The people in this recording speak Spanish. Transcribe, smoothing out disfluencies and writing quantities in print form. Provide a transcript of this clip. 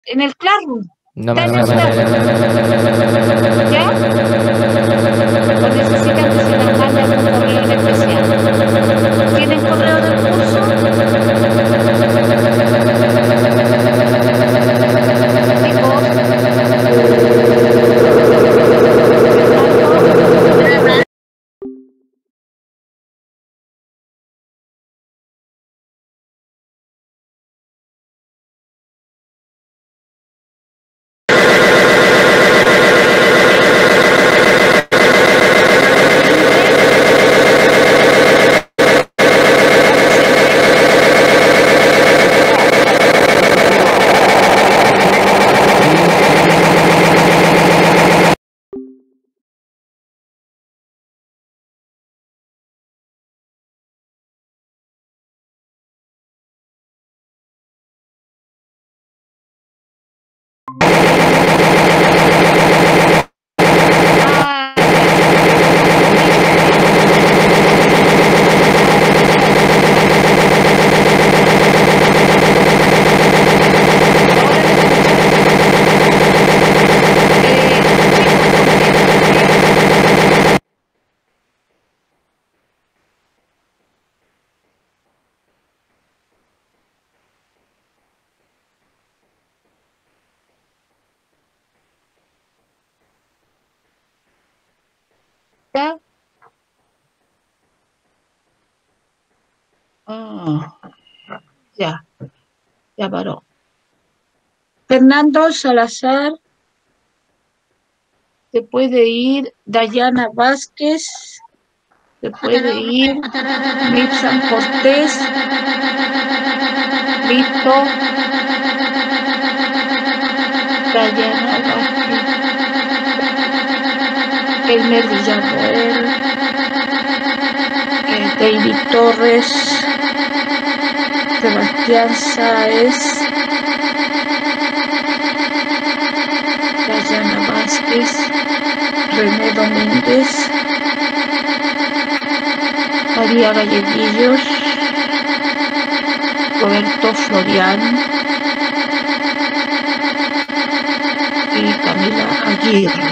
En el Classroom. No me Está en el acuerdo. Classroom. ¿Ya? ¿O necesitan que se las mande algún correo en especial? ¿Tienen correo del curso? Chicos, Fernando, ¿ya? Ya, ya paró. Fernando Salazar, se puede ir. Dayana Vázquez, se puede ir. Mirza Cortés, listo. Dayana Vázquez, Elmer Villarroel, David Torres, Sebastián Sáez, Dayana Vázquez, René Domínguez, María Galleguillos, Roberto Florian y Camila Aguirre.